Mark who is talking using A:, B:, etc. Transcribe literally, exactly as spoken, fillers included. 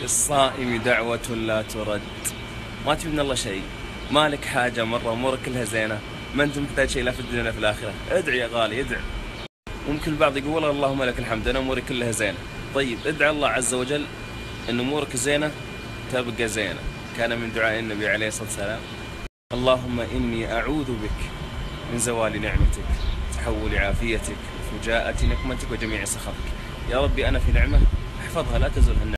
A: للصائم دعوة لا ترد. ما تبي من الله شيء، مالك حاجة مرة، أمورك كلها زينة، ما أنت محتاج شيء لا في الدنيا ولا في الآخرة. ادعي يا غالي، ادعي. ممكن البعض يقول اللهم لك الحمد أنا أموري كلها زينة. طيب ادعي الله عز وجل أن أمورك زينة تبقى زينة. كان من دعاء النبي عليه الصلاة والسلام اللهم إني أعوذ بك من زوال نعمتك، تحول عافيتك، فجاءة نقمتك، وجميع سخطك. يا ربي أنا في نعمة احفظها لا تزل النعمة.